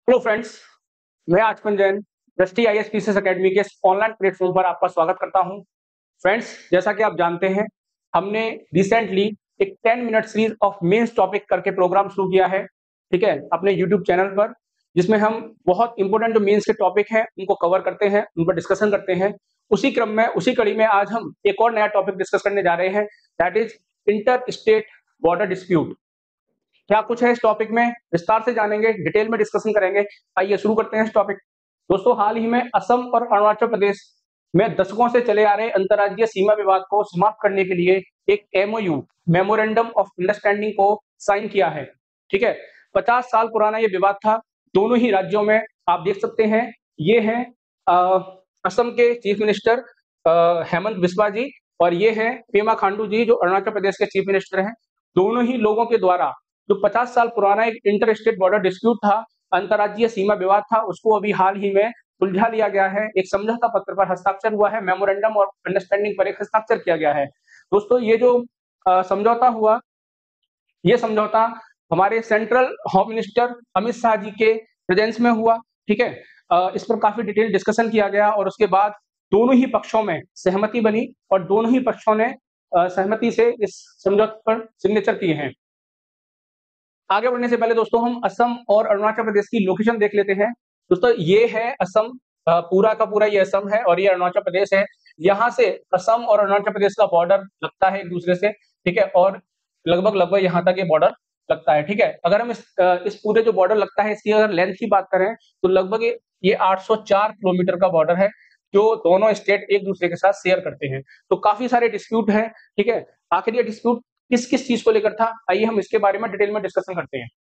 Hello friends, मैं Achman Jain Drishti IAS academy के online platform पर आपका स्वागत करता हूं। फ्रेंड्स, जैसा कि आप जानते हैं, हमने रिसेंटली एक 10 minute series of mains topic करके प्रोग्राम शुरू किया है, ठीक है, अपने यूट्यूब चैनल पर, जिसमें हम बहुत इंपॉर्टेंट जो मेंस के टॉपिक हैं उनको कवर करते हैं, उन पर डिस्कशन करते हैं। उसी क्रम में, उसी कड़ी में आज हम एक और नया टॉपिक डिस्कस करने जा रहे हैं, that is inter state border dispute. क्या कुछ है इस टॉपिक में, विस्तार से जानेंगे, डिटेल में डिस्कशन करेंगे। आइए शुरू करते हैं इस टॉपिक। दोस्तों, हाल ही में असम और अरुणाचल प्रदेश में दशकों से चले आ रहे अंतर्राज्यीय सीमा विवाद को समाप्त करने के लिए एक एमओयू, मेमोरेंडम ऑफ अंडरस्टैंडिंग को साइन किया है। ठीक है, 50 साल पुराना ये विवाद था दोनों ही राज्यों में। आप देख सकते हैं, ये है असम के चीफ मिनिस्टर हेमंत बिस्वा जी, और ये है पेमा खांडू जी जो अरुणाचल प्रदेश के चीफ मिनिस्टर हैं। दोनों ही लोगों के द्वारा जो 50 साल पुराना एक इंटर स्टेट बॉर्डर डिस्प्यूट था, अंतर्राज्यीय सीमा विवाद था, उसको अभी हाल ही में सुलझा लिया गया है। एक समझौता पत्र पर हस्ताक्षर हुआ है, मेमोरेंडम ऑफ अंडरस्टैंडिंग पर एक हस्ताक्षर किया गया है। दोस्तों, ये जो समझौता हुआ, ये समझौता हमारे central home minister Amit Shah ji के प्रेजेंस में हुआ। ठीक है, इस पर काफी डिटेल डिस्कशन किया गया और उसके बाद दोनों ही पक्षों में सहमति बनी और दोनों ही पक्षों ने सहमति से इस समझौते पर सिग्नेचर किए हैं। आगे बढ़ने से पहले दोस्तों, हम असम और अरुणाचल प्रदेश की लोकेशन देख लेते हैं। दोस्तों, ये है असम, पूरा का पूरा ये असम है और ये अरुणाचल प्रदेश है। यहाँ से असम और अरुणाचल प्रदेश का बॉर्डर लगता है एक दूसरे से, ठीक है, और लगभग लगभग यहाँ तक ये बॉर्डर लगता है। ठीक है, अगर हम इस पूरे जो बॉर्डर लगता है, इसकी अगर लेंथ की बात करें तो लगभग ये 804 किलोमीटर का बॉर्डर है, जो दोनों स्टेट एक दूसरे के साथ शेयर करते हैं। तो काफी सारे डिस्प्यूट है। ठीक है, आखिर ये डिस्प्यूट किस किस चीज को लेकर था, आइए हम इसके बारे में डिटेल में डिस्कशन करते हैं।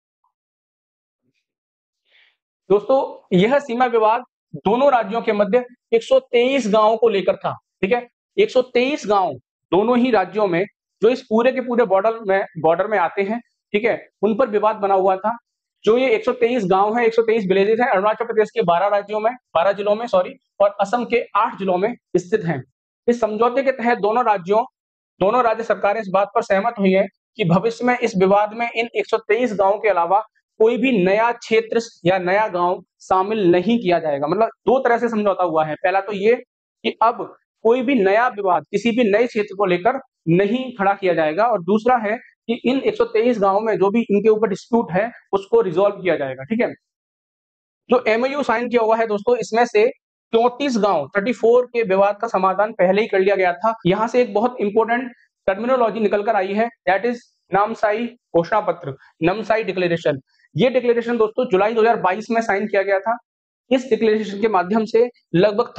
दोस्तों, यह सीमा विवाद दोनों राज्यों के मध्य 123 गांवों को लेकर था। ठीक है, 123 गांव दोनों ही राज्यों में, जो इस पूरे के पूरे बॉर्डर में आते हैं, ठीक है, उन पर विवाद बना हुआ था। जो ये 123 गांव है, 123 विलेजेस हैं, अरुणाचल प्रदेश के 12 राज्यों में, 12 जिलों में, सॉरी, और असम के 8 जिलों में स्थित हैं। इस समझौते के तहत दोनों राज्य सरकारें इस बात पर सहमत हुई है कि भविष्य में इस विवाद में इन 123 गांवों के अलावा कोई भी नया क्षेत्र या नया गांव शामिल नहीं किया जाएगा। मतलब दो तरह से समझौता हुआ है। पहला तो ये कि अब कोई भी नया विवाद किसी भी नए क्षेत्र को लेकर नहीं खड़ा किया जाएगा, और दूसरा है कि इन 123 गांवों में जो भी इनके ऊपर डिस्प्यूट है उसको रिजॉल्व किया जाएगा। ठीक है, जो एमओयू साइन किया हुआ है दोस्तों, इसमें से 34 गांव 34 के विवाद का समाधान पहले ही कर लिया गया था। यहां से एक बहुत इंपॉर्टेंट टर्मिनोलॉजी निकल कर आई है, दैट इज नामसाई घोषणा पत्र, नमसाई डिक्लेरेशन। ये डिक्लेरेशन दोस्तों जुलाई 2022 में साइन किया गया था। इस डिक्लेरेशन के माध्यम से लगभग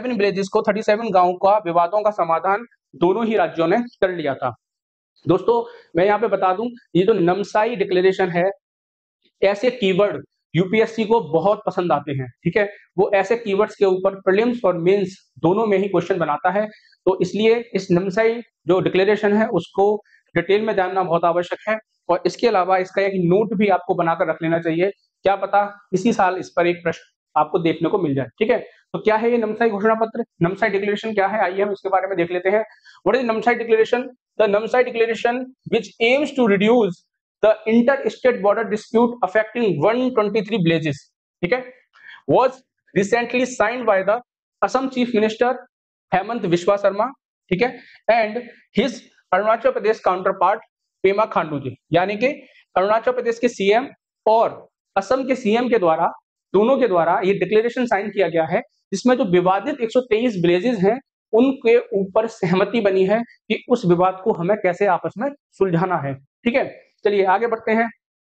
37 गांवों का विवादों का समाधान दोनों ही राज्यों ने कर लिया था। दोस्तों, मैं यहाँ पे बता दूं, ये जो नमसाई डिक्लेरेशन है, ऐसे कीवर्ड यूपीएससी को बहुत पसंद आते हैं। ठीक है, वो ऐसे कीवर्ड्स के ऊपर प्रीलिम्स और मेंस दोनों में ही क्वेश्चन बनाता है। तो इसलिए इस नमसाई जो डिक्लेरेशन है उसको डिटेल में जानना बहुत आवश्यक है, और इसके अलावा इसका एक नोट भी आपको बनाकर रख लेना चाहिए। क्या पता इसी साल इस पर एक प्रश्न आपको देखने को मिल जाए। ठीक है, तो क्या है ये नमसाई घोषणा पत्र, नमसाई डिक्लेरेशन क्या है, आइए हम इसके बारे में देख लेते हैं। What is Namsai declaration? The Namsai declaration which aims to reduce the inter-state border dispute affecting 123 villages, ठीक है, was recently signed by the Assam Chief Minister Hemant Biswa Sarma, ठीक है, and his Arunachal Pradesh counterpart Pema Khandu ji, यानी कि अरुणाचल प्रदेश के सीएम और असम के सीएम के द्वारा, दोनों के द्वारा ये डिक्लेरेशन साइन किया गया है, जिसमें जो विवादित 123 विलेजेस हैं उनके ऊपर सहमति बनी है कि उस विवाद को हमें कैसे आपस में सुलझाना है। ठीक है, चलिए आगे बढ़ते हैं।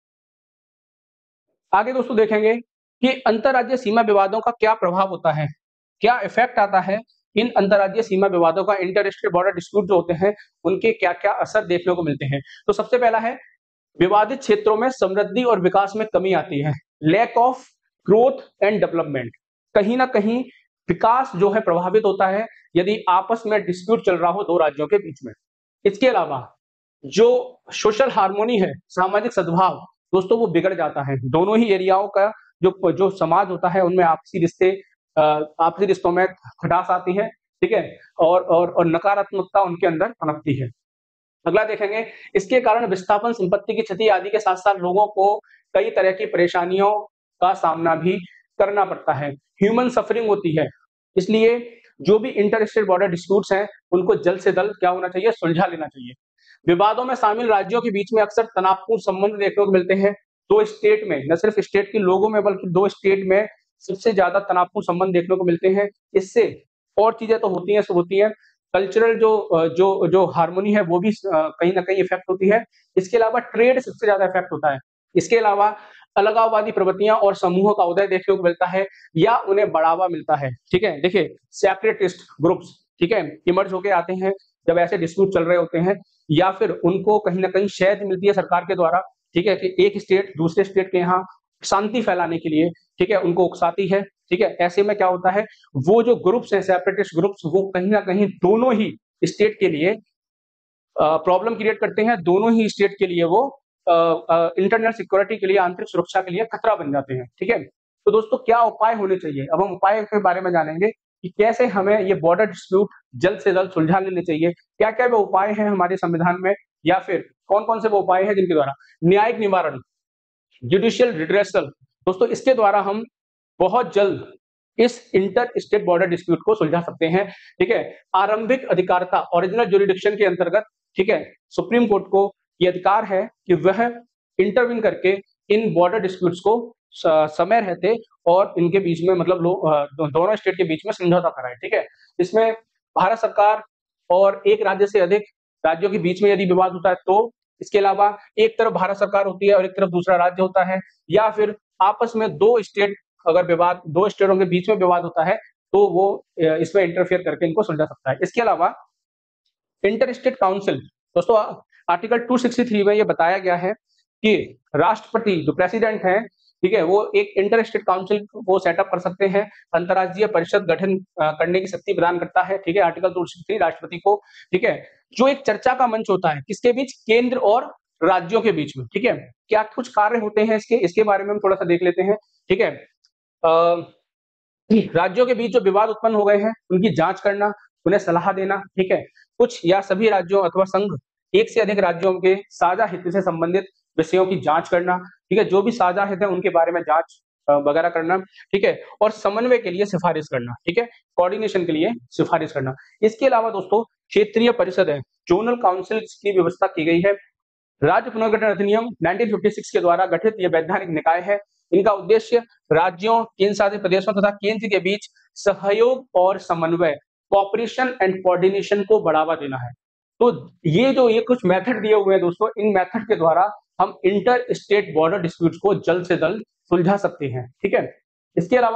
आगे दोस्तों देखेंगे कि अंतरराज्यीय सीमा विवादों का क्या प्रभाव होता है, क्या इफेक्ट आता है इन अंतरराज्यीय सीमा विवादों का, इंटर स्टेट बॉर्डर डिस्प्यूट जो होते हैं उनके क्या क्या असर देखने को मिलते हैं। तो सबसे पहला है, विवादित क्षेत्रों में समृद्धि और विकास में कमी आती है, lack of growth and development. कहीं ना कहीं विकास जो है प्रभावित होता है यदि आपस में डिस्प्यूट चल रहा हो दो राज्यों के बीच में। इसके अलावा जो सोशल हार्मोनी है, सामाजिक सद्भाव दोस्तों, वो बिगड़ जाता है। दोनों ही एरियाओं का जो जो समाज होता है उनमें आपसी रिश्तों में खटास आती है। ठीक है, और नकारात्मकता उनके अंदर पनपती है। अगला देखेंगे, इसके कारण विस्थापन, संपत्ति की क्षति आदि के साथ साथ लोगों को कई तरह की परेशानियों का सामना भी करना पड़ता है, ह्यूमन सफरिंग होती है। इसलिए जो भी इंटर स्टेट बॉर्डर डिस्प्यूट्स हैं, उनको जल्द से जल्द क्या होना चाहिए, सुलझा लेना चाहिए। विवादों में शामिल राज्यों के बीच में अक्सर तनावपूर्ण संबंध देखने को मिलते हैं। 2 स्टेट में, न सिर्फ स्टेट के लोगों में बल्कि 2 स्टेट में सबसे ज़्यादा तनावपूर्ण संबंध देखने को मिलते हैं। इससे और चीज़ें तो होती हैं, कल्चरल जो हार्मनी है वो भी कहीं न कहीं इफ़ेक्ट होती है। इसके अलावा ट्रेड सबसे ज़्यादा इफ़ेक्ट होता है। इसके अलावा अलगाववादी प्रवृत्तियाँ और समूहों का उदय देखने को मिलता है या उन्हें बढ़ावा मिलता है, ठीक है? देखिए सेपरेटिस्ट ग्रुप्स, ठीक है? इमर्ज होके आते हैं जब ऐसे डिस्प्यूट चल रहे होते हैं या फिर उनको कहीं न कहीं शहद मिलती है सरकार के द्वारा, ठीक है? कि एक स्टेट दूसरे स्टेट के यहाँ शांति फैलाने के लिए, ठीक है? उनको उकसाती है, ठीक है? ऐसे में क्या होता है, वो जो ग्रुप्स हैं सेपरेटिस्ट ग्रुप्स वो कहीं न कहीं दोनों ही स्टेट के लिए प्रॉब्लम क्रिएट करते हैं, दोनों ही स्टेट के लिए वो इंटरनल सिक्योरिटी के लिए, आंतरिक सुरक्षा के लिए खतरा बन जाते हैं, ठीक है? तो दोस्तों क्या उपाय होने चाहिए? अब हम उपाय के बारे में जानेंगे कि कैसे हमें ये बॉर्डर डिस्प्यूट जल्द से जल्द सुलझा लेने चाहिए। क्या-क्या वो उपाय हैं हमारे संविधान में या फिर कौन-कौन से वो उपाय हैं जिनके द्वारा न्यायिक निवारण, जुडिशियल रिड्रेसल, दोस्तों इसके द्वारा हम बहुत जल्द इस इंटर स्टेट बॉर्डर डिस्प्यूट को सुलझा सकते हैं, ठीक है? आरंभिक अधिकारिता ओरिजिनल ज्यूरिडिक्शन के अंतर्गत, ठीक है? सुप्रीम कोर्ट को ये अधिकार है कि वह इंटरवीन करके इन बॉर्डर डिस्प्यूट्स को समय रहते और इनके बीच में मतलब दोनों स्टेट के बीच में समझौता कराए, ठीक है? इसमें भारत सरकार और एक राज्य से अधिक राज्यों के बीच में यदि विवाद होता है तो, इसके अलावा एक तरफ भारत सरकार होती है और एक तरफ दूसरा राज्य होता है या फिर आपस में 2 स्टेट अगर विवाद 2 स्टेटों के बीच में विवाद होता है, तो वो इसमें इंटरफेयर करके इनको सुलझा सकता है। इसके अलावा इंटर स्टेट काउंसिल, दोस्तों आर्टिकल 263 में ये बताया गया है कि राष्ट्रपति जो प्रेसिडेंट हैं, ठीक है? वो एक इंटर स्टेट काउंसिल को सेटअप कर सकते हैं, अंतर्राज्यीय परिषद गठन करने की शक्ति प्रदान करता है, ठीक है? आर्टिकल 263 राष्ट्रपति को, ठीक है? जो एक चर्चा का मंच होता है, किसके बीच? केंद्र और राज्यों के बीच में, ठीक है? क्या कुछ कार्य होते हैं इसके बारे में हम थोड़ा-सा देख लेते हैं, ठीक है? अ, राज्यों के बीच जो विवाद उत्पन्न हो गए हैं, उनकी जाँच करना, उन्हें सलाह देना, ठीक है? कुछ या सभी राज्यों अथवा संघ, एक से अधिक राज्यों के साझा हित से संबंधित विषयों की जाँच करना, ठीक है? जो भी साझा हित है उनके बारे में जाँच वगैरह करना, ठीक है? और समन्वय के लिए सिफारिश करना, ठीक है? कोऑर्डिनेशन के लिए सिफारिश करना। इसके अलावा दोस्तों क्षेत्रीय परिषद है, ज़ोनल काउंसिल्स की व्यवस्था की गई है। राज्य पुनर्गठन अधिनियम 1956 के द्वारा गठित ये वैधानिक निकाय है। इनका उद्देश्य राज्यों, केंद्र शासित प्रदेशों तथा केंद्र के बीच सहयोग और समन्वय, कोऑपरेशन एंड कोऑर्डिनेशन को बढ़ावा देना है। तो ये कुछ मेथड दिए हुए हैं दोस्तों, इन मेथड के द्वारा हम इंटर स्टेट बॉर्डर डिस्प्यूट्स को जल्द से जल्द सुलझा सकते हैं, ठीक है? इसके अलावा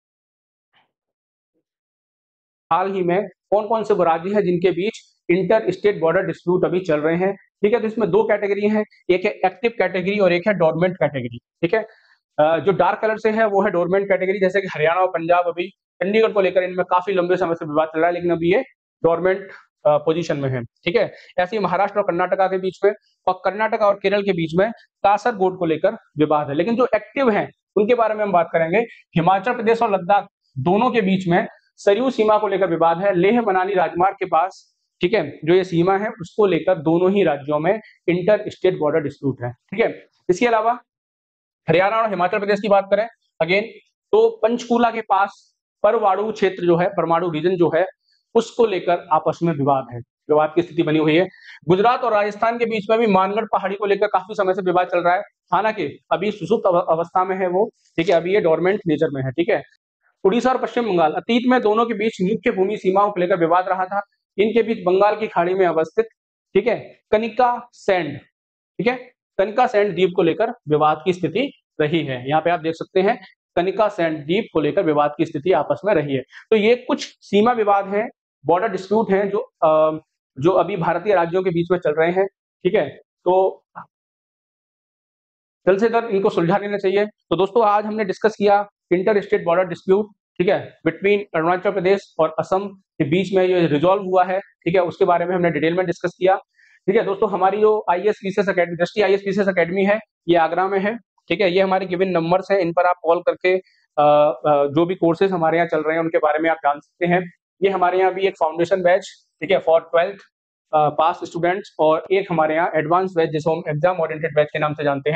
हाल ही में कौन-कौन से वो राज्य हैं जिनके बीच इंटर स्टेट बॉर्डर डिस्प्यूट अभी चल रहे हैं, ठीक है? तो इसमें 2 कैटेगरी हैं, एक है एक्टिव कैटेगरी और एक है डोरमेंट कैटेगरी, ठीक है? जो डार्क कलर से है वो है डोरमेंट कैटेगरी जैसे कि हरियाणा और पंजाब अभी चंडीगढ़ को लेकर इनमें काफ़ी लंबे समय से विवाद चल रहा है लेकिन अभी ये डोरमेंट पोज़ीशन में है, ठीक है? ऐसे ही महाराष्ट्र और कर्नाटका के बीच में और कर्नाटक और केरल के बीच में कासरगोड को लेकर विवाद है। लेकिन जो एक्टिव हैं, उनके बारे में हम बात करेंगे। हिमाचल प्रदेश और लद्दाख दोनों के बीच में सरयू सीमा को लेकर विवाद है, लेह-मनाली राजमार्ग के पास, ठीक है? जो ये सीमा है उसको लेकर दोनों ही राज्यों में इंटर स्टेट बॉर्डर डिस्प्यूट है, ठीक है? इसके अलावा हरियाणा और हिमाचल प्रदेश की बात करें अगेन तो पंचकूला के पास परवाणु क्षेत्र जो है, परमाणु रीजन जो है, उसको लेकर आपस में विवाद है, विवाद की स्थिति बनी हुई है। गुजरात और राजस्थान के बीच में भी मानगढ़ पहाड़ी को लेकर काफ़ी समय से विवाद चल रहा है, हालाँकि अभी सुषुप्त अवस्था में है वो, ठीक है? अभी ये डोरमेंट नेचर में है, ठीक है? उड़ीसा और पश्चिम बंगाल अतीत में दोनों के बीच मुख्य भूमि सीमाओं को लेकर विवाद रहा था। इनके बीच बंगाल की खाड़ी में अवस्थित, ठीक है, कनिका सैंड, ठीक है, कनिका सैंड द्वीप को लेकर विवाद की स्थिति रही है। यहाँ पे आप देख सकते हैं कनिका सैंड द्वीप को लेकर विवाद की स्थिति आपस में रही है। तो ये कुछ सीमा विवाद हैं, बॉर्डर डिस्प्यूट हैं जो अभी भारतीय राज्यों के बीच में चल रहे हैं, ठीक है? तो जल्द से जल्द इनको सुलझा लेना चाहिए। तो दोस्तों आज हमने डिस्कस किया इंटर स्टेट बॉर्डर डिस्प्यूट, ठीक है, बिटवीन अरुणाचल प्रदेश और असम के बीच में ये रिजॉल्व हुआ है, ठीक है, उसके बारे में हमने डिटेल में डिस्कस किया। ठीक है दोस्तों, हमारी जो IAS PCS academy, Drishti IAS PCS academy है, ये आगरा में है, ठीक है, ये हमारे गिवन नंबर्स हैं, इन पर आप कॉल करके जो भी कोर्सेज हमारे यहाँ चल रहे हैं उनके बारे में आप जान सकते हैं। ये हमारे यहाँ भी एक फाउंडेशन बैच, ठीक है, फॉर 12th पास स्टूडेंट्स और एक हमारे यहाँ एडवांस बैच जिसको हम एग्जाम ओरिएंटेड बैच के नाम से जानते हैं,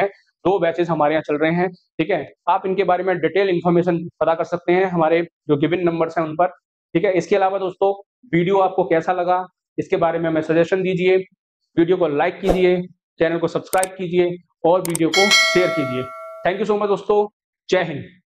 2 बैचेस हमारे यहाँ चल रहे हैं, ठीक है? आप इनके बारे में डिटेल इन्फॉर्मेशन पता कर सकते हैं हमारे जो गिवन नंबर्स हैं उन पर, ठीक है? इसके अलावा दोस्तों वीडियो आपको कैसा लगा, इसके बारे में हमें सजेशन दीजिए, वीडियो को लाइक कीजिए, चैनल को सब्सक्राइब कीजिए और वीडियो को शेयर कीजिए। थैंक यू सो मच दोस्तों, जय हिंद।